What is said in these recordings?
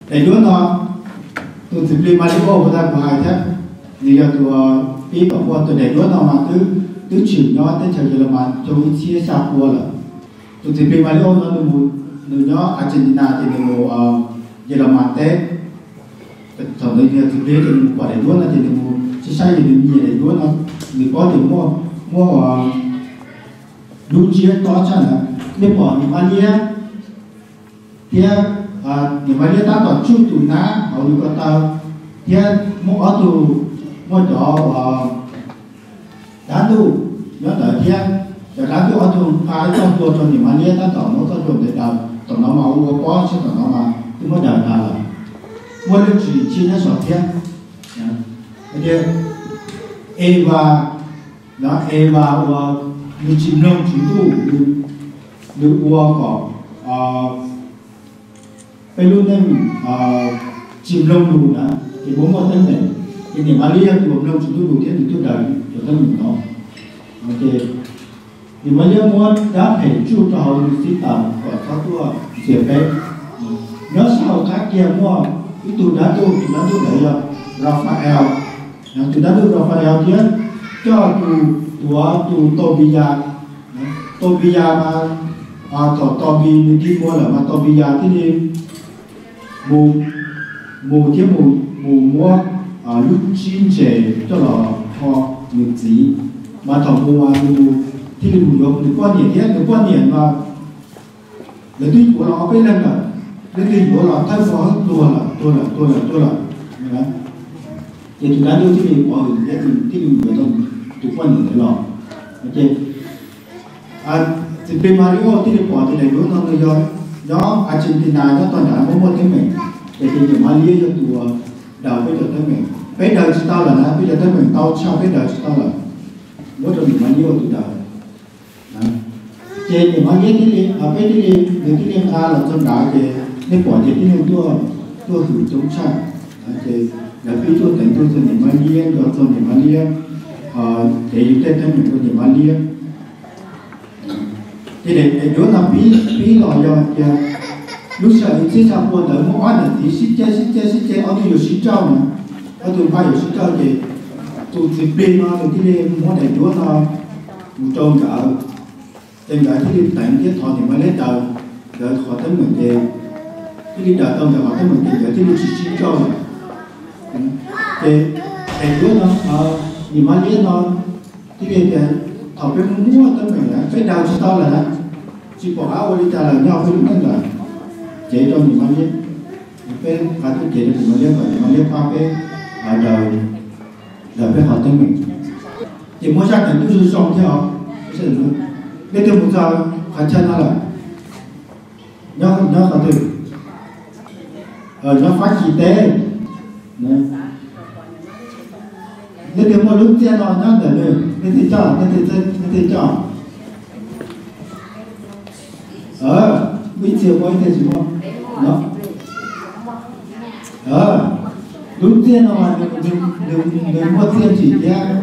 để đứa nó tụi thực lý Mario của ta của hai thế thì là tụi ý của quân tụi để đứa nó mà tứ chuyển nhỏ tới chờ giờ mà cho cái chia xa qua là tụi thực lý Mario nó được một nửa nhỏ Argentina thì được một giờ mà Tết thằng đấy thì thực lý thì một quả để đứa là thì được một chỉ sai thì được nhiều để đứa nó mình có được mua đúng chia to chả là nếu bỏ thì Mario thì những mấy đứa ta còn chút tụi ná họ được ta thì mua ở tụ mua đó đá tụ nhớ đợi thì để đá tụ ở tụ phá trong tụ cho những mấy đứa ta tổng nó có tụ để đầu tổng nó màu của có chứ tổng nó mà cứ mua đợi là mua được chỉ chi nó sọt thiên cái Eva đó Eva và như chim nông chim tụ được uo cỏ bây luôn em chìm lông đủ đã thì bố một thân này thì để Maria thì bố lông chúng tôi đủ thiết thì tôi đợi cho thân mình nó ok thì Maria muốn đã phải chu cho họ sĩ tầm của các tour diệp bé nhớ sau các kia mua cái tụ đá tôi đấy là Raphael tụ đá tôi Raphael thiết cho tụ Tobia mà Tobi mình đi mua là mà Tobia thế thì mù mua lúc chín trẻ cho là họ được gì mà thằng mù thì được mù được quan niệm hết được quan niệm mà là tuy của nó bên lần là cái tuy của nó thay phó tôi là thì chúng ta đưa cái gì bỏ cái gì của tôi được quan niệm đấy rồi ok thì bên Mario thì được bỏ thì đầy đủ nó người rồi nó Argentina nó toàn đã có một cái mình để thì những Maria cho tụi đầu bây giờ tới mình bây giờ chúng tao là nó bây giờ tới mình tao sau bây giờ chúng tao là mỗi lần những Maria tụi đầu trên những Maria thì ở bên thì những cái liên a là trong đó thì nên bỏ thì cái tôi thử chống chặn thì là khi tôi đánh tôi cho những Maria rồi cho những Maria để những tên tới mình cho những Maria thì để đứa nào bí lòi cho lúc sau thì sẽ sang buồn đỡ mỗi lần thì xích chế ở đây有洗澡呢，ở đây phải有洗澡thì tụi bên nó thì cái mỗi đại đứa nó một trâu cả trên cái thì đánh cái thọ thì mới lấy đầu rồi họ tới mình thì cái đi đợi ông thì họ tới mình thì rồi thì xích châu thì đại đứa nó thì mới lấy nó cái thì thọ bên mua tới mình là cái đầu chỉ to là chỉ bỏ áo đi trả là nhau với đúng là chế trong những món cái phải thiết kế được những món qua cái đời họ tới mình thì mua ra cảnh tôi xong theo sẽ được cái tiêu một giờ phải chân nó là nhớ là từ nó phát chỉ tế nếu tiêu một lúc tiền nó nhớ để được nên thì cho bây giờ có thể gì không đó đúng tiền mà đừng có tiền chỉ ra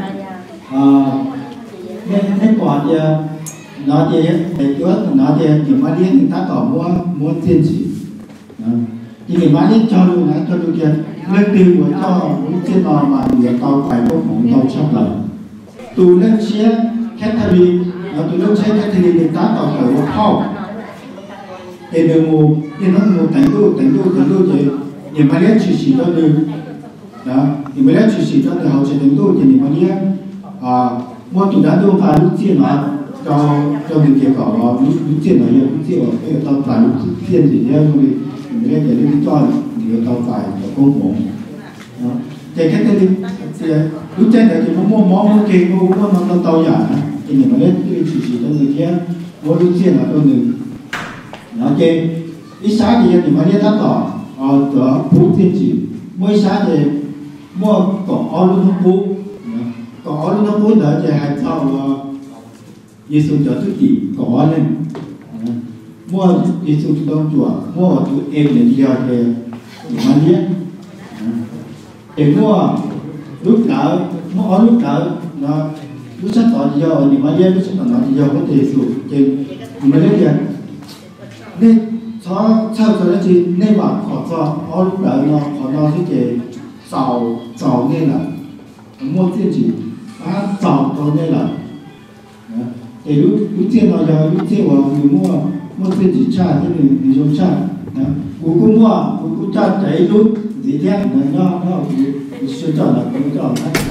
nên quả thì nó thì để trước nó thì những má điên người ta có mua tiền chỉ thì người má điên cho luôn tiền lên tiền của cho những tiền nào mà người tao phải có một tao chấp lời tụ lên xe Catherine tụ lên xe Catherine người ta có phải một kho thì đường mù thì nó một đánh đu thì những Maria chỉ cho được đó thì Maria chỉ cho được họ sẽ đánh đu thì những Maria mua tụ đá đu và lúc tiền mà cho mình kia có lúc tiền là lúc tiền ở cái tao phải lúc tiền gì nhá thì mình nghe để đi cho thì tao phải có công bố đó thì cái tên thì lúc trên này thì mua món kia mua nó tao giả thì những Maria chỉ cho người kia mua lúc tiền là tôi được nó trên ít sáng thì những Maria ta tỏ ở phú thiên chỉ mỗi sáng thì mua cỏ luôn không phú nữa thì hai sau Giêsu cho thứ gì cỏ lên mua Giêsu cho đông chùa mua tụi em để đi theo thì những Maria để mua lúc nào mua lúc nào nó lúc sáng tỏ thì do những Maria lúc sáng tỏ thì do có thể Giêsu trên Maria nên sau cho nó chỉ nên bảo họ cho họ lúc đó nó sẽ chỉ giàu nên là mua tiền chỉ giàu cho nên là thì lúc tiền nó giờ lúc tiền vào người mua tiền chỉ trả thì người dùng trả cuối cùng cuối cùng trả cái lúc gì thế nó sẽ trả là cái đó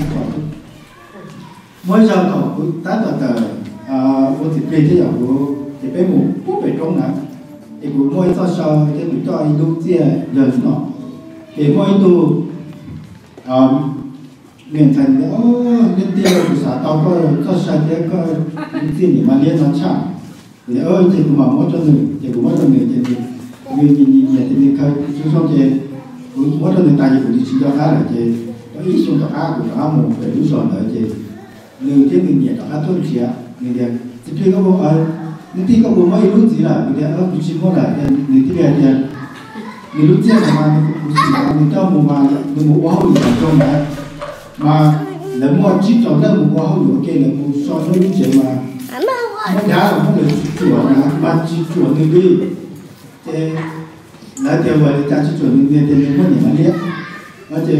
mỗi giờ có tất cả một thiết bị thế nào thì bé mù cũng phải trống nè thì cũng mỗi sau thì cũng cho lúc tiền lần nó thì mỗi tu miền thành lên tiền của xã tao có sản thế có tiền để mà liên nó trả thì thì cũng mà mỗi cho người thì cũng mỗi cho người thì nhìn thì mình khai chúng xong thì cũng mỗi cho người ta thì cũng chỉ cho khá là thì có ít số cho khá của nó một cái lúc rồi nữa thì người thế mình nhẹ cho khá tốt chứ người đẹp thì khi có bộ những khi có bộ mấy lúc gì là người đẹp cũng chỉ có là người thế này thì người lúc trước mà mình cho một mà mình một bao nhiêu trong này mà nếu mà chỉ chọn ra một bao nhiêu cái là một so với những chuyện mà nó giá là không được chuẩn mà chỉ chuẩn người đi thì là theo vậy ta chỉ chuẩn người thì mình có những cái biết nó thì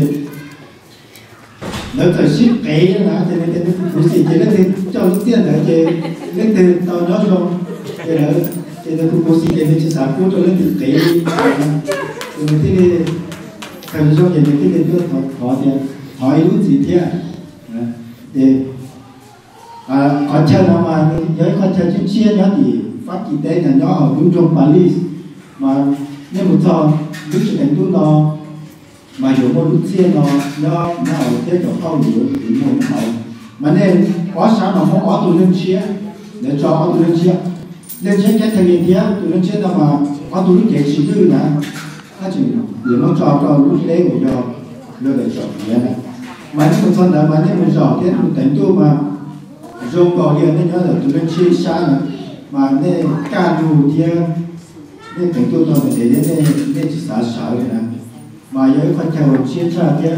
nếu phải ship cái là thì nên cũng chỉ là thì cho tiền là thì lên từ tao nhớ không thì là cũng chỉ là chỉ sản xuất cho lên từ cái thì thì thầy cho những cái điều họ thì hỏi lúc gì thế thì còn chơi nào mà với con chơi chuyên chia nhá thì phát triển tế là nó ở đúng trong Paris mà nếu một giờ lúc chỉ đánh đúng nó mà hiểu một lúc chia nó ở thế chỗ không hiểu thì một hậu mà nên có sáng nó không có tụi lên chia để cho tụi lên chia cái thằng gì thế tụi lên chia đâu mà có tụi lên chỉ dư nè它就也能找到路来我要热的找别的，完了不错的，完了不找的，等到嘛，用高点那个都能去下呢，嘛那干路的，那等到到那那是啥的呢？嘛有一块条线上的，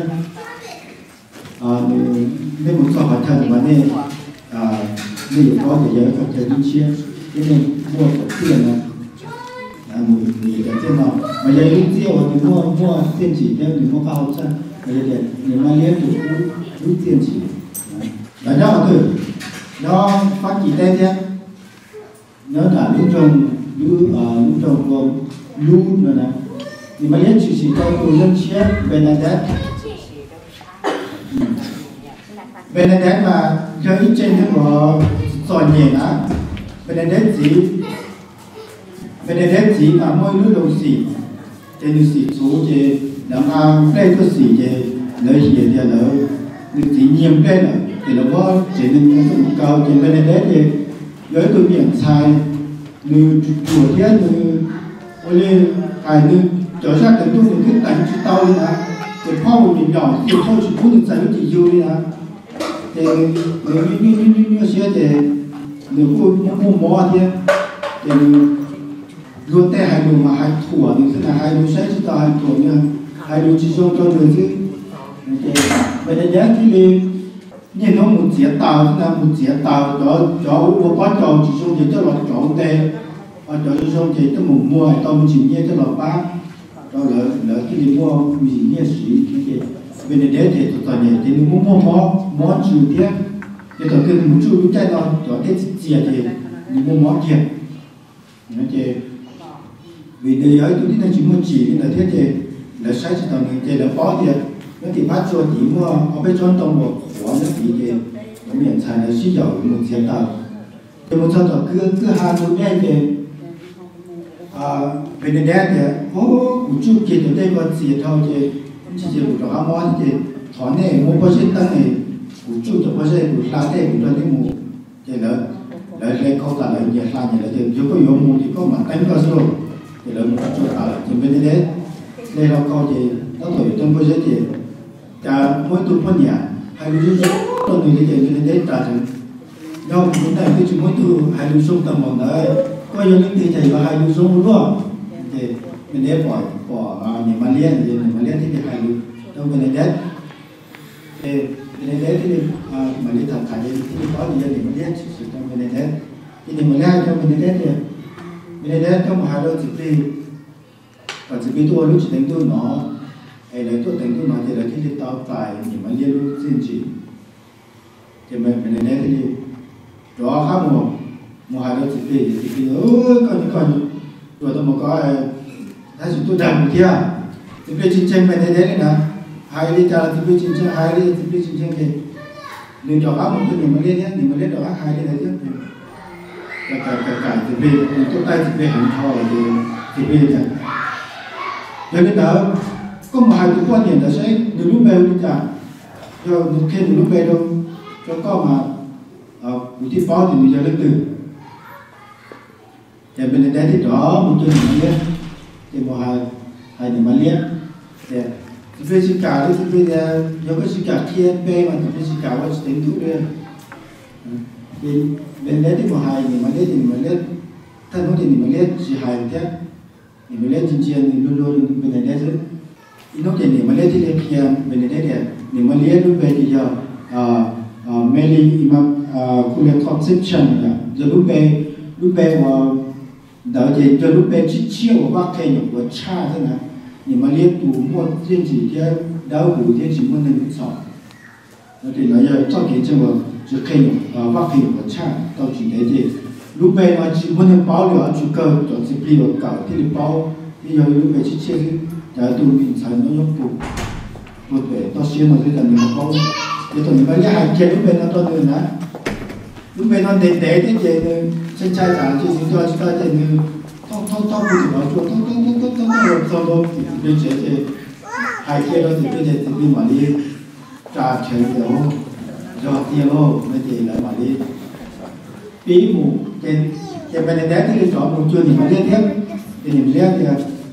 那不错好看的嘛那有高的有一块条线，那摸手电呢。người cái trên nào mà giờ lúc tiêu thì mua tiền chỉ nên thì mua cao chân bây giờ để người mà liên tục lúc tiền chỉ là nó từ nó phát triển lên nhé nó là lúc trồng gồm luôn rồi này thì mà liên chỉ cho tôi lên chia bên này đấy mà chơi trên cái của sỏi nhẹ đó bên này đấy gì bên đây chỉ mà mỗi lúc đầu xì, cái lúc xì số cái làm ăn đây có xì cái lợi hiện thì là lúc chỉ nhiều cái nữa thì nó có chỉ nên cái mức cao thì bên đây thì với tôi miệng xài như chuột thế như ôi cái như trở ra cái tôi những cái đánh chỉ tao đi nè cái phao mình nhỏ thì thôi chỉ muốn xài nó chỉ dư đi nè thì như xe thì nếu mua mò thì luôn té hai đồ mà hai thủa thì thế là hai đồ sẽ chỉ tao hai thủa nha hai đồ chỉ cho được chứ bây giờ nhớ cái đi như nó một chiếc tàu thế là một chiếc tàu cho một con tàu chỉ cho thì cho là chọn té cho thì tôi mua hai tàu chỉ nhé cho là ba cho lỡ cái đi mua gì nhé xí cái bên đây để thì tụi nhé thì mua món chịu tiếc thì tụi cái một chút lúc chạy nó cho cái chiếc thì mua món kia nó chơi vì đời ấy tôi đi chỉ muốn chỉ nên là thế thì là sai chỉ tao nên thì là bỏ thì nó thì bắt cho thì mua ở bên trong tông một khóa nó thì nó miễn sản là suy giàu một tiền tao thì một sau đó cứ hai một ngày thì bên đây thì một chút kia từ đây còn gì thôi thì chỉ một chỗ ham món thì thọ này mua bao nhiêu tăng này một chút cho bao nhiêu một lá đây một đôi một thì lấy câu trả lời nhiều là thì nếu có yêu một thì có mà đánh vào rồi thì là một chỗ nào thì bên đây là câu thì nó tuổi trong bây giờ thì cả mỗi tuổi mỗi nhà hai đứa sống trong người thì bên đây trả thành nhau cũng này cái chuyện mỗi tuổi hai đứa sống tầm một đấy có những cái thầy và hai đứa sống đúng không thì bên đây bỏ nhà mà liên thì hai đứa trong bên đây thì bên đây thì mà đi thằng thầy thì có gì thì mình biết trong bên đây thì mình ra trong bên đây thì bên đây trong hai đứa chỉ bây tôi lúc chỉ đánh tôi nó hay là tôi đánh tôi nó thì là cái tao tài nhưng mà liên lúc xin chỉ thì mình này thì đó khác một hai đứa thì còn rồi tôi một cóถ้าสุดตัวดำเที่ยที่เป็นชิ้นเชิงเป็นได้เลยนะไฮรีจาที่เป็นชิ้นเชิงไฮรีที่เป็นชิ้นเชิงเลยหนึ่งดอกอ้ามันเป็นหนึ่งมาเล่นเนี่ยหนึ่งมาเล่นดอกอ้าไฮรีอะไรเยอะcáiที่เป็นตัวใต้ที่เป็นหันคอเลยที่เป็นเนี่ยเดี๋ยวนี้เดี๋ยวก็มาหาตัวก้อนเนี่ยแต่ใช้หนึ่งรูปแบบนี่จ้ะก็หนึ่งแค่หนึ่งรูปแบบดูแล้วก็มาอยู่ที่ป้อที่หนึ่งจะเลือกตื่นแต่เป็นได้ที่ดอกมันจะหนึ่งมาเล่นthì mà hai người mà liên thì về sự cả thì bây giờ có cái sự cả thiên bê mà về sự cả vẫn tính đủ được thì bên đấy thì mà hai người mà liên thân nó thì mà liên chỉ hai thế thì mà liên chính chiến thì luôn luôn bên đấy chứ nó thì mà liên thì liên thiên bên đấy thì mà liên lúc về thì giờ mainly imam kuliah conception là giờ lúc về mà đó thì cho lúc bé chỉ chiêu và cái những cái cha thế này nhưng mà liên tục mua thiên chỉ cái đau bù thiên chỉ mua nên sọ thì nó giờ trong cái trường hợp chỉ cái những và cái những cái cha tao chỉ thấy thì lúc bé nó chỉ mua nên bao liệu chỉ cơ cho chỉ bị ở cả thì bao thì giờ lúc bé chỉ chiêu thì đã tụi mình sản nó giống bù một bé tao xuyên nó thì là mình bao thì tụi mình bây giờ hai kia lúc bé nó to nữa nè lúc bé nó để thế thì chân trai giả thì chúng tôi thì như thông bùi bảo chuột thông rồi bây giờ thì hai kia đó thì bây giờ thì đi mà đi trà chơi kiểu cho tiền luôn bây giờ lại mà đi bí mù cái bên đấy thì chọn một chuột thì mà liên tiếp thì mình liên thì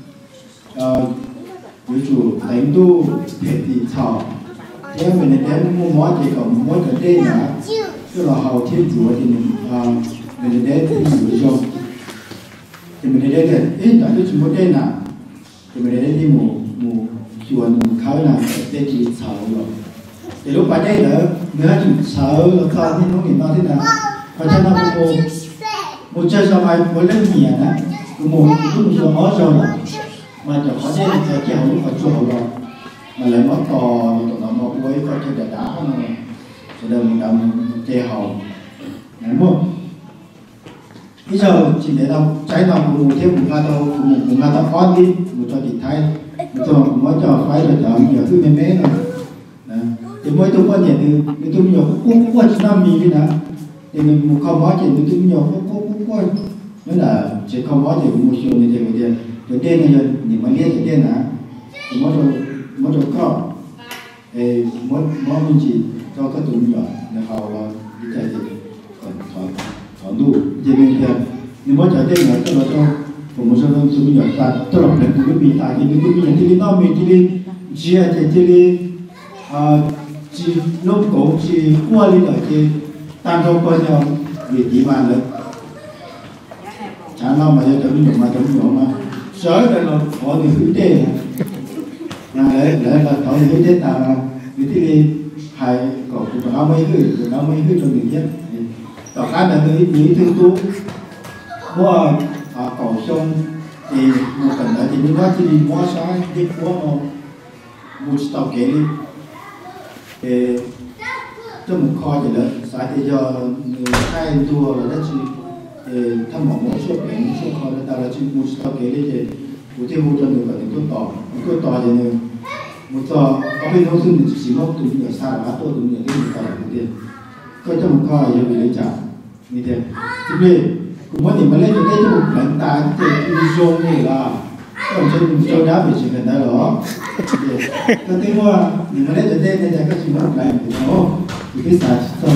ví dụ đánh tu thì thọ thế mình đấy mua món thì còn món ở đây là tức là hậu thiên chủ thì mình để thì mình dùng thì mình để thì ít tại cái chúng có đây nào thì mình để đi mù chuồn khơi nào để chỉ sợ rồi thì lúc ở đây nữa chỉ sợ là con thì nó nghĩ nó thế nào và cho nó một chơi sao mai một lần nhẹ á một lúc rồi hót rồi mà cho có đây là kéo lúc phải chuồn rồi mà lại mất to nó một quấy coi chơi đá này rồi đâu mình làm chơi hầu đúng không bây giờ chỉ để đâu trái nào một thêm một nga đâu con đi một cho thịt thay một cho mới cho phải là chọn nhiều thứ mềm mềm rồi thì mới tôi có nhận thì tôi nhiều cũng chỉ năm mì đi nè thì mình một không nói chuyện tôi nhiều cũng nữa là chỉ không nói chuyện một chiều thì cái đen này giờ nhìn mà liếc cái đen nè thì mới cho con thì mới mình chỉ cho cái tụi nhỏ để họ đi chạy thì còn đủ cho nên là nếu mà chạy đây là choผมว่าเราจะมีอย่างต่างตลอดเลยคือมีต่างอย่างนี้ก็มีอย่างที่น้องมีที่เจียที่จีนก狗จีกัว里的จีตามตัวคนเรามีกี่วันเลยฉันเรามาจะมีอย่างมาสวยแต่เราขอหนึ่งพื้นที่นะเลยเราขอหนึ่งพื้นที่แต่วิธีหายก็คือเราไม่ขึ้นจนหนึ่งเยอะต่อการนั้นมีถึงตัวว่าcầu sông thì một phần là thì mình nói thì mua sai đi mua một tàu kế đi thì cho một kho thì là sai thì giờ hai tour là đó chỉ thăm một số kho là ta là chỉ một tàu kế đi thì một thêm một cho người vào thì tôi tỏ thì một tàu có bên nông dân thì chỉ mốc từ nhiều xa là tôi từ nhiều đến một tàu tiền có cho một kho giờ bị lấy trả như thế thì cũng có thể mà lên được cái một lần ta thì dùng này là còn cho đá bị chỉ cần đó đó cái thứ mà mình mà lên được đây là cái gì mà lại thì nó thì cái sản xuất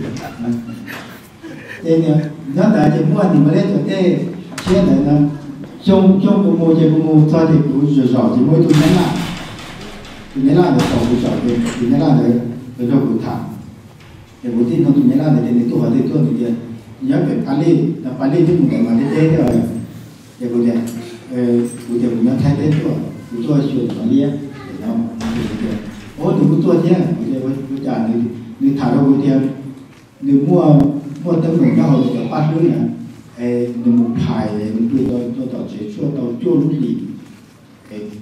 đây nè nó là thì mua thì mà lên được đây chia này là trong bộ mô cho thì cũng rõ thì mỗi thứ nhớ là được tổng được rõ thì nhớ là được cho cụ thẳng thì bố tin nó tụi nhớ là để đến tuổi thì tôi được nhớ về Pali thì một cái mà thế rồi thì bây giờ mình thay thế rồi tôi chuyển Pali để nó ôi đừng có tôi thế bây giờ đi thả đâu bây giờ đừng mua tấm mình cho họ được bắt lưới nè đừng một thải mình tôi tạo chế cho tàu chua lúc gì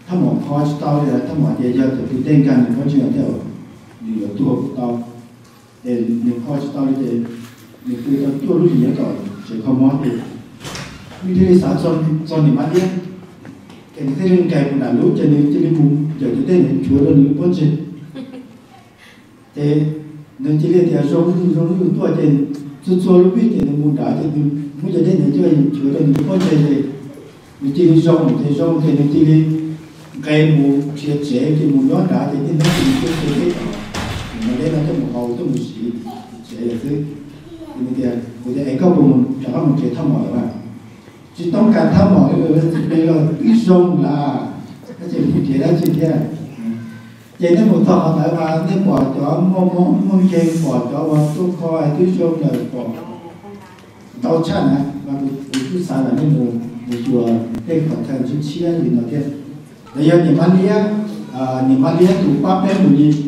他们考起到的，他们也要就对干的，我就要掉，有多不到，你考起到的，你对到多路也搞，就靠么的，你这里啥做你妈的，给你这里改不难路，这里不就对你除了你不知，你这里的收入多点，就做路比点不大的，你这里你就除了你不知的，你这里收你这里。cái mù chia sẻ cái mù nhỏ đã thì nó cũng có thể mà đây là cái mù hậu cái mù xì sẽ là thứ thì bây giờ anh có một cho một cái thăm hỏi mà chỉต้องการthăm hỏi rồi bây giờ cái sông là cái chuyện đó chuyện kia vậy nó một thằng tại mà nó bỏ cho mong chơi bỏ cho mà tôi coi cái sông là bỏ tao chăn à mà một cái sao là cái một chùa cái phần thân chút chia gì nó kia bây giờ niệm Malia tụ pháp đến một gì,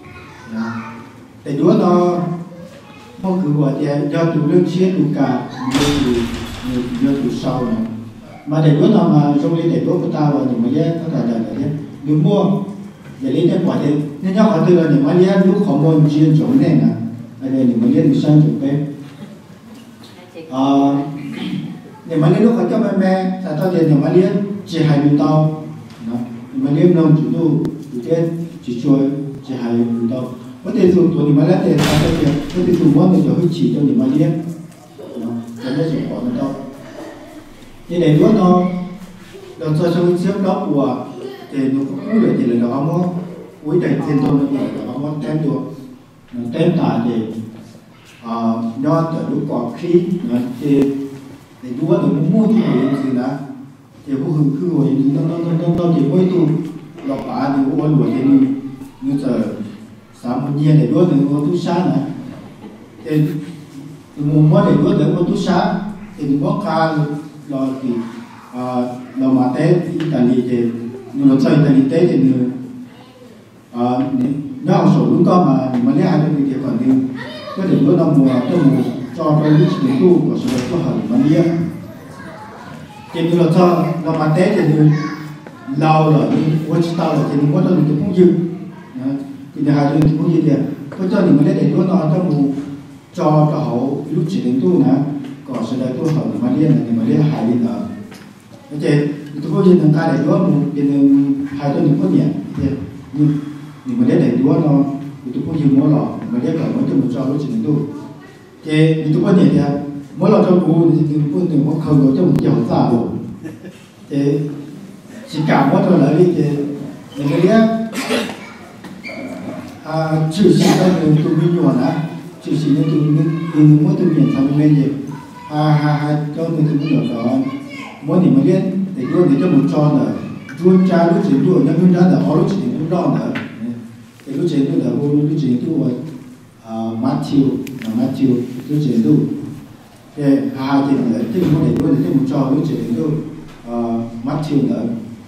để đứa nó không cứ gọi là do tụ lương chia tụ cả do tụ sau này, mà để đứa nào mà trong đây để đứa của ta vào niệm Malia nó là thế, đừng mua để lấy cái quả thế, nên nhau họ từ là niệm Malia lúc họ mua chuyên chỗ này nè, đây là niệm Malia từ sang chỗ bên, niệm Malia lúc họ cho mẹ, tại sao niệm Malia chỉ hai mươi tao mà nếu nông chủ tu cái chỉ chơi chỉ hay đủ đâu có thể dùng tuổi mà lấy tiền sao cái có thể dùng món để cho chỉ cho những mà liếc cho nó chỉ bỏ nó đâu như này nó cho trong xếp đó của thì nó cũng được thì là nó có cuối đầy tiền thôi nó có tem được tem tả để nho từ lúc còn khí thì để đua được mua thì gì đó thì cũng hưng cứ hồi nó chỉ mới tu lọc bả thì ôn rồi thì như giờ sáng một nhiên để đua thì ôn tu sáng này thì mùng mới để đua thì ôn tu sáng thì có ca lo thì lo mà té Italy thì như lo chơi Italy té thì như nhau sổ đúng con mà lấy hai cái thì còn như có thể đua năm mùa cho lúc để tu của sự tu hận mà lia thì như là cho nó mà té thì như lâu rồi quên tao rồi thì mình có cho mình cũng dư thì hai đứa cũng dư tiền có cho mình lấy để đứa nó cho mù cho hậu lúc chỉ đến tu nè còn sau đó tu hậu mà liên là thì mà liên hai liên ở thế tôi có dư thằng ca để đứa mù thì hai đứa mình có nhẹ thì như mình lấy để đứa nó tôi có dư mỗi lọ mà liên còn mỗi cho một cho lúc chỉ đến tu thì tôi có nhẹ thì mỗi lần trong buồn thì buồn thì mỗi khâu nó trong dòng xa rồi thì chỉ cảm mỗi lần lại đi thì mình mới biết chữ sĩ đó là tôi biết nhiều hả chữ sĩ nó tôi mỗi tôi nhận thành nên gì cho nên tôi biết được rồi mỗi điểm mới biết để luôn để cho một cho nữa luôn cha lúc chỉ luôn nó luôn ra là họ lúc chỉ luôn đó nữa thì lúc chỉ luôn là vô lúc chỉ luôn Matthew lúc chỉ luôn thì hai thì là cái vấn đề của cái một trò với chuyện đó Matthew nữa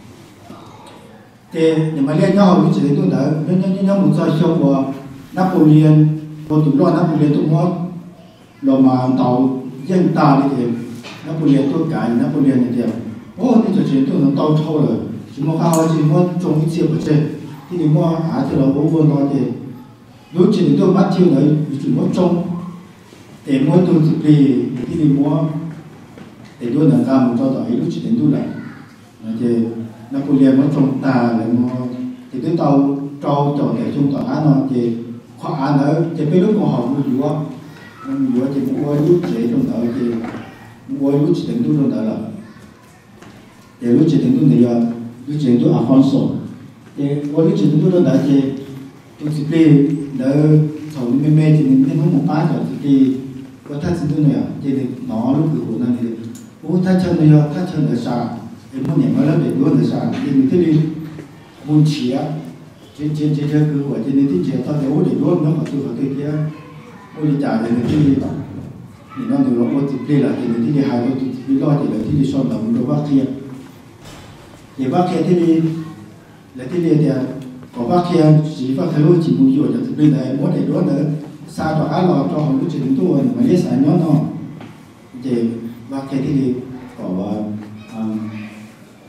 thì nhưng mà liên nhau với chuyện đó nữa nhân một trò show của Napoleon của tụi lo Napoleon tụi nó rồi mà tàu dân ta đi thì Napoleon tôi cái Napoleon này thì thì chuyện đó nó tàu trâu rồi chúng nó cao chỉ muốn trồng cái chiếc ở trên thì đi mua thì là bố vừa nói thì lúc chuyện đó Matthew này chúng nó trồng để mua tu thì đi mua để đua là ca một cho tỏi lúc chỉ đến tu lại thì Napoleon nó trồng ta lại mua thì cái tàu trâu trồng để trồng tỏi nó thì khoa ăn ở thì cái lúc mà họ mua thì mua lúc chỉ trồng tỏi thì mua lúc chỉ đến tu trồng tỏi là thì lúc chỉ đến tu thì lúc chỉ đến tu Alfonso thì mua lúc chỉ đến tu trồng tỏi thì tu thì đỡ thầu mê thì nên không một bát rồi thì có thắt chân này thì nó lúc của nó thì thắt chân ở xa em muốn nhận nó để luôn ở xa thì mình thấy đi muốn chia trên cứ của trên thì chia tao để để luôn nó phải cái kia ôi đi trả thì mình thì nó được nó thì là thì mình thì hai nó thì lo thì là thì son là mình đâu bác kia thì bác kia thì là thì có bác kia chỉ bác thấy chỉ muốn nhiều thì bây giờ muốn để luôn nữa xa cho ăn lò cho họ lúc chỉ đến tuổi mà lấy sản nó thì và cái thì có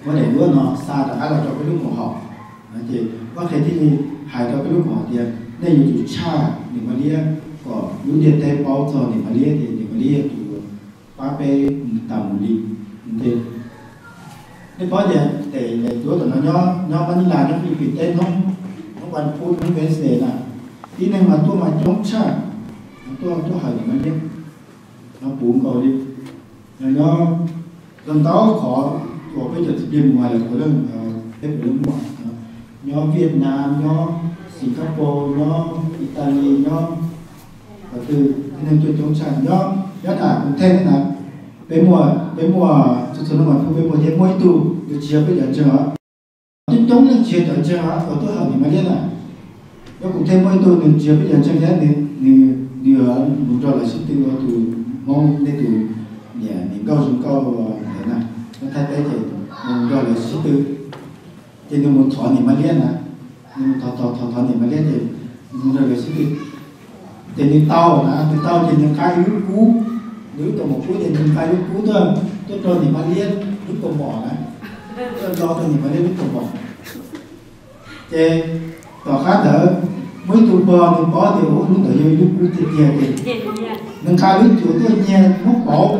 vấn đề nữa nó xa đã là cho cái lúc của họ thì có thể thì hai cho cái lúc của họ thì nên như chủ cha thì mà lia có lúc điện tay bao giờ thì mà lia thì mà lia chủ ba bê tầm đi thì nếu có gì để chúa tụi nó vẫn là nó bị tên nó quan phút nó về sẽ là tí này mà tôi mà chống cha tôi hỏi thì mà lia nó buồn cầu đi nó lần đó khó của bây giờ điểm ngoài là của lần hết của lần ngoài nhóm Việt Nam nhóm Singapore nhóm Italy nhóm và từ nên tôi chống sản nhóm nhất là cũng thêm thế nào bên mùa thực sự nó mà bên mùa thế mỗi tù được chia bây giờ chưa nhưng chống lên chia ở chưa ở tôi hỏi thì mà biết là nó cũng thêm mỗi tù được chia bây giờ chưa thế thì một trò là sức tiêu từ mong đến từ nhà những câu dùng câu thế này nó thay thế thì một trò là sức tiêu thì nếu một thọ thì mà biết là nhưng mà thọ thì mà biết thì một trò là sức tiêu thì những tàu thì những cái lúc cũ nếu còn một phút thì những cái lúc cũ thôi tôi cho thì mà biết lúc còn bỏ này tôi cho thì mà biết lúc còn bỏ thì tỏ khác đỡ mấy tụ bò thì có thì lúc đỡ vô lúc cũ thì kia thì những cái lúc chủ tôi nghe mốc bỏ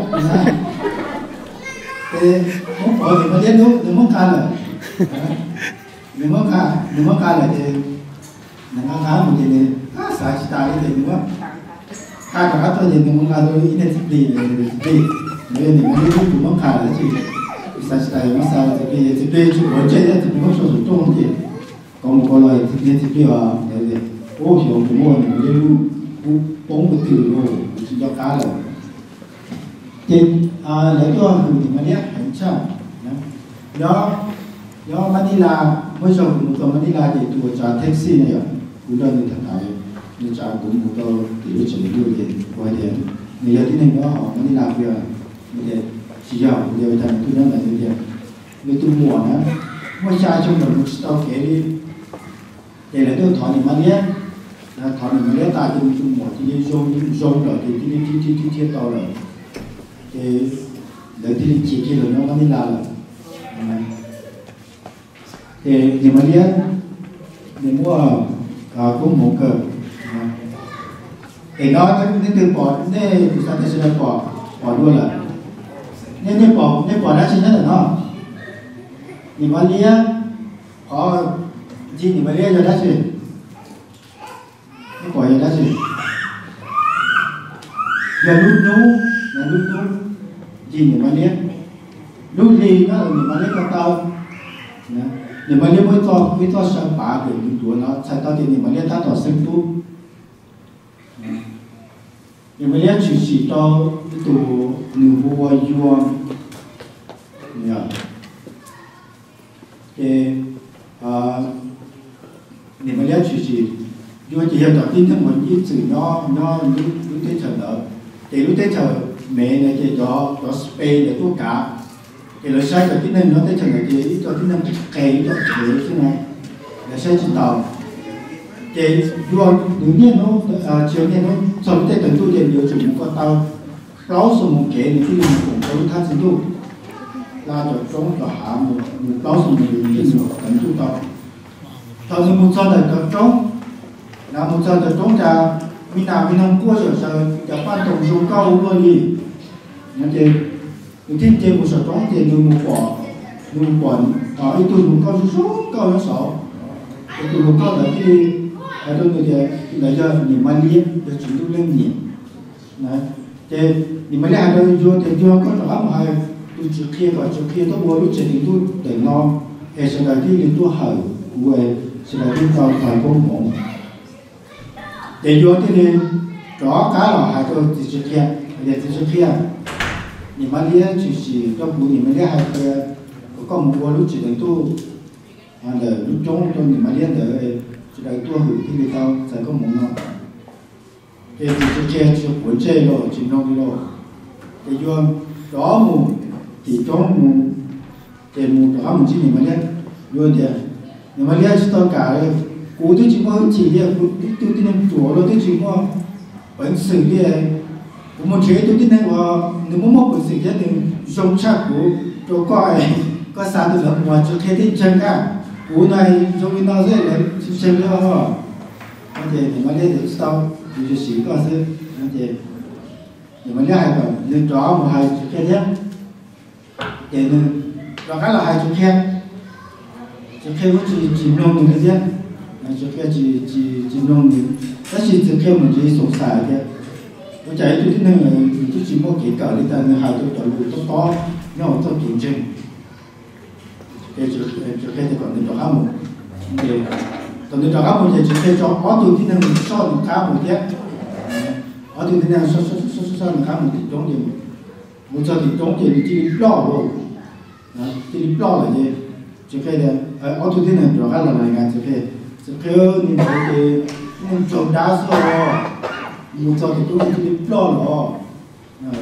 thì mốc bỏ thì mà biết lúc đừng mốc ca là đừng mốc ca là thì những cái khác một thì sai chỉ ta thì đúng không khai cả thôi thì mình là tôi ít nên đi nên mình mới không muốn khai là gì sai chỉ ta mà sai thì chú ở trên thì mình không sử dụng thì còn một loại thì nên thì là để ô hiểu của mình nên bóng cái từ rồi chỉ cho cá là thì lấy cho mình mà nhé hành trang đó Manila mới rồi một tuần Manila thì tôi trả taxi này cũng đang đi thẳng lại nhưng cha cũng một câu thì chỉ đưa tiền qua tiền người dân thế này đó họ mới đi làm việc người chỉ giàu người thằng tôi nói là như thế người tôi mua nữa mua cha trong một tàu kể đi để lại tôi thọ niệm mà thọ niệm mà tại tôi mua thì đi zoom rồi thì thiết tàu rồi thì để thì chỉ kia rồi nó đi làm rồi thì niệm mà để mua cũng một cờ để đó nên từ bỏ nên chúng ta sẽ bỏ luôn là nên bỏ đã chính là nó nhưng mà lia họ gì nhưng mà lia giờ đã gì nên bỏ giờ đã gì giờ lúc gì nhưng mà lia lúc gì nó là nhưng mà lia con tao nhưng mà lia mới to sang bả để những tuổi nó sai tao thì nhưng mà lia ta tỏ sinh tu nhưng mà nếu chỉ cho tụ nửa vua yuan nhá thì nhưng mà nếu chỉ yuan thì hiện tại tin thức mình ít sự nó lúc thế trời đó thì lúc thế trời mẹ này thì cho spay để thuốc cả thì lời sai cho tin nên nó thế trời này thì ít cho tin nên kề cho kề thế này là sai trên tàu thì yuan đương nhiên nó chiều nhiên nó sau khi tận tu thì điều chỉnh con tao báo số một kẻ những cái gì cũng có tham dự tu là cho trong cho hạ một báo số một cái gì tận tu tao thì một số là trong là một số là trong là mình làm qua rồi giờ ban tổng số cao luôn đi như thế những thiên chế một số trong thì người một quả ở ít tu một cao số cao nó sáu tu một cao là cái ở đây người thì là do niệm ma liên để chúng tôi lên niệm, này, thì niệm ma liên ở đây vô thì vô có rõ mà hay tôi trước kia tôi vô lúc chỉ tôi để nó hệ sẽ là đi đến tôi hỏi về sẽ là đi vào phải công mộng để vô thì nên rõ cá là hai tôi thì trước kia niệm ma liên chỉ trong buổi niệm ma liên hai có một vô lúc chỉ đến tôi để lúc trống tôi niệm ma liên để chỉ đại tua hữu thì người ta sẽ có một nó thì chỉ cho cuốn chơi rồi chỉ nông rồi thì do đó một thì trong một thì một đó một chỉ niệm mà đấy luôn thì niệm mà đấy tất cả cố tôi chỉ có chỉ là tôi tin em chúa rồi tôi chỉ có bản sự đi một chế tôi tin em và nếu muốn một bản sự thì dùng chắc của cho coi có sao từ đó mà cho khi tin chân cả cú này cho mình nó dễ lấy chân nữa ho anh chị thì mà lấy được sau thì chỉ có sự anh chị thì mà lấy hai còn nhưng đó một hai chục khen nhé để nên đó khá là hai chục khen cũng chỉ nông những cái gì chục khen chỉ nông những cái chỉ chục khen mình chỉ sống xài thôi tôi chạy tôi thích nên tôi chỉ mua kỹ cỡ đi ta nên hai tôi chọn được to nhau tôi kiểm chứng để chụp cái thì còn được cho một để còn được cho một thì chụp cái cho có tôi thích nên so được khá một thế ở tôi thích nên so được khá một thì giống như một cho thì giống như chỉ lo rồi chỉ lo là gì chụp cái này ở tôi thích nên cho khá là ngày chụp cái những cái những trồng đá số một cho thì tôi chỉ lo rồi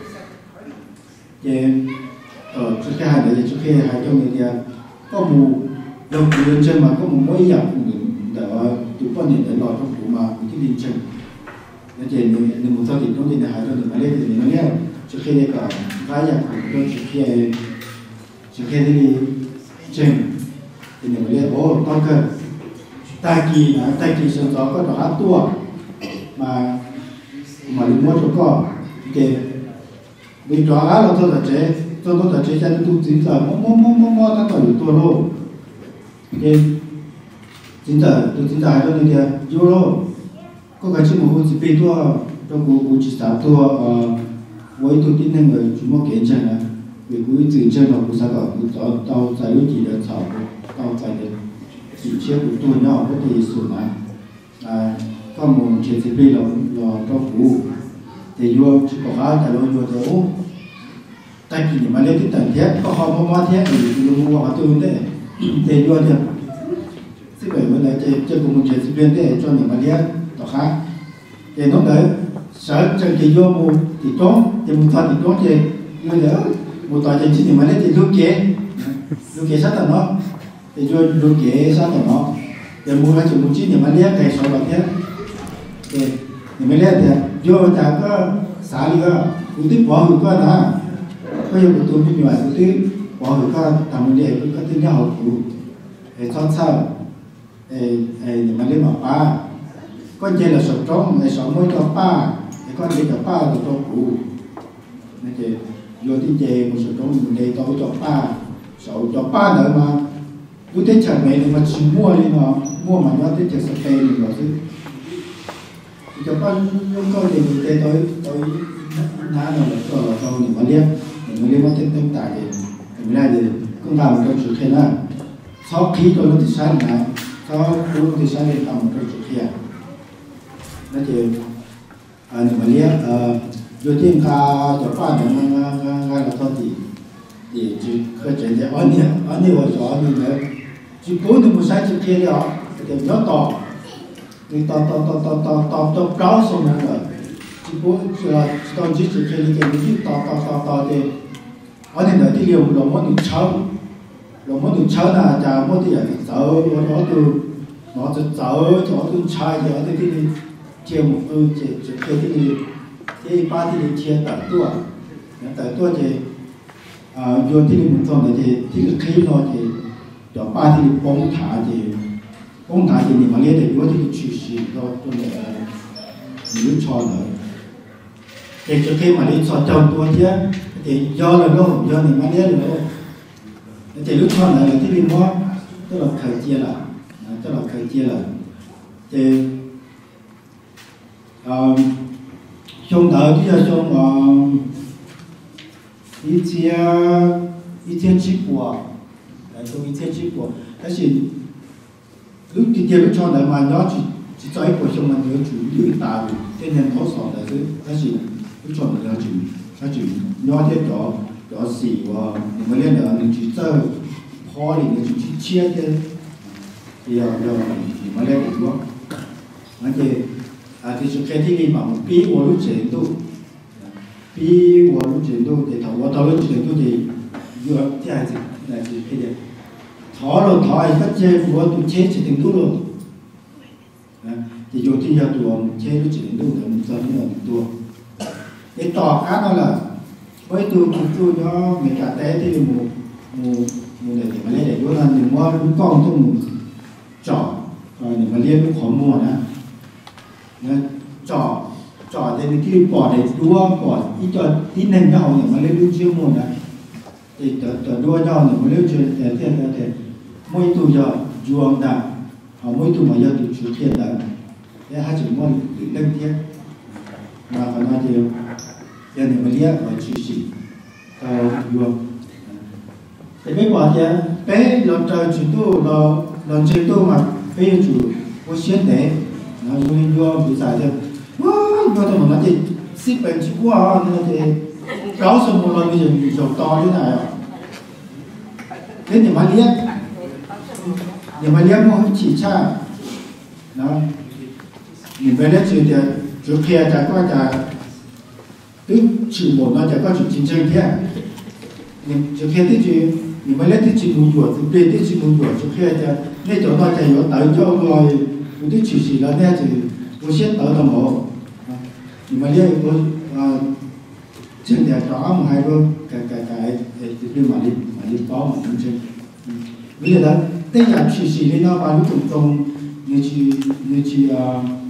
thì trước khi hai đấy trước khi hai trong này thì có một đồng tiền chân mà có một mỗi dạng để tụi con nhìn thấy lò trong tủ mà cái đi chân nên thì nên một số thì trong thì hai trong thì mà lên thì nó nghe trước khi đấy cả vài dạng của trước khi đi chân thì mình lên bố con cơ tai kỳ sân gió có đỏ hát tua mà đi mua chỗ có thì mình đó là tôi là chế tôi là chế cho tôi chính giờ mò ta còn tôi luôn cái chính giờ hai đứa này kìa vô luôn có cái chuyện một chỉ bị tôi trong cuộc chỉ sao tôi với tôi tin rằng người chúng nó kiện chân là vì cứ tự chân mà cũng sao cả tao giải quyết gì được sao tao giải được chỉ chiếc của tôi nhau có thể sửa lại có một chuyện chỉ bị là trong cuộc thì vô chỉ có hai cái lối vô thì tại vì mà lấy cái tận thiết có họ mua thiết thì mua họ tương đấy thì vô thì thế vậy mới lại chơi cùng một chuyện sinh viên để cho những mà lấy đó khác thì lúc đấy sợ chân thì vô mua thì trốn thì một thời thì trốn thì như thế một thời thì chỉ những mà lấy thì lúc kế sát là nó thì vô lúc kế sát là nó thì mua lại chỉ một chỉ những mà lấy cái số bằng thiết thì những mà lấy thì vô ta có xả đi cơ cũng tiếp bỏ hụt cơ đó có nhiều tôi mới nói cũng tiếp bỏ hụt cơ tầm mình để có tiếng nhau của để thoát sao để mà lấy mà ba con chơi là sọt trống để sọt mới cho ba để con chơi cho ba thì cho cụ nên thì vô tiếng chơi một sọt trống mình để tôi cho ba sọt cho ba nữa mà tôi thấy chẳng mẹ mà chỉ mua đi mà mua mà nó thấy chẳng sạch tay mình rồi chứ cho con coi thì mình thấy tôi ná là cho mình mà liên quan tới tâm tài thì mình ra thì cũng làm trong sự khen là sau khi tôi nó thì sáng lại sau tôi thì sáng lên làm trong sự khen nó thì mà liên vô tiên ca cho ba là là thôi thì chỉ khởi chuyện để ở nhiều ở nhiều nữa chỉ cố được một sai sự khen đi họ thì nó to thì to đó xong rồi chỉ cố là còn chỉ khen đi cái gì to thì ở đây thì liệu là muốn được cháu là chả muốn thì sợ nó từ nó sợ cho tôi chạy thì ở đây thì chia một cái ba thì chia tại tôi thì vô thì một tuần thì khi nó thì cho ba thì bông thả thì mà lấy để vô thì chuyển sĩ rồi tôi để những cho nữa để cho khi mà đi cho chồng tôi chứ thì do là đâu do mình mà lấy rồi thì lúc sau này là cái liên quan tức là khởi chia là thì trong đó thì là trong一天吃过，从一天吃过，但是lúc sau này mà nó chỉ cho một trong mà nhớ chủ yếu ta thì nên thấu sọ là cái là lúc sau này nó chỉ nó thế đó xì và mình lên là mình chỉ chơi khó thì mình chỉ chia thế thì mà lên được không? Anh chị thì sự kiện thì mà một pi của lúc chuyển tu thì thầu lúc chuyển tu thì vừa thì ai là gì cái gì thọ ai phát chế của tu chế chỉ từng tu rồi thì dù thì giờ tu chế lúc chuyển tu thì mình cho nó tu cái tỏ khác đó là với tu nó mình cả té thì một mua này thì mà lấy để đua là đừng mua đúng con tôi muốn trỏ để mà liên đúng khó mua nè trỏ thì khi bỏ để đua bỏ ít nền nhau để mà lấy đúng chưa mua nè thì đua nhau để mà lấy chưa để mỗi tụ giờ juang đã mỗi tụ mà giờ tụ chủ tiền đã để hai chữ mua lên thiết mà phải nói điều giờ để mà liếc và chủ sĩ juang thì mấy quả thì bé lần trời chuyển tu lần chuyển tu mà bây giờ chủ có xuyên đấy nó juang bị giải được wow tôi nói thì ship bệnh chỉ qua nên thì cáo xong một lần bây giờ giàu to thế này thế thì mà liếc nhưng mà liếc nó không chỉ cha đó mình về đây chuyện thì chỗ kia chả có chả tức chịu một nó chả có chuyện chiến tranh thế nhưng chỗ kia thì chuyện mình mới lấy thì chuyện nuôi chuột thì bên thì chuyện nuôi chuột chỗ kia chả nên chỗ nó chả có tới cho rồi cái chịu gì đó nè thì có xét tới đồng hồ nhưng mà liếc có trên nhà đó mà hai đôi cái nhưng mà đi có mà chiến tranh bây giờ đó 这样去洗的那把路中中，你去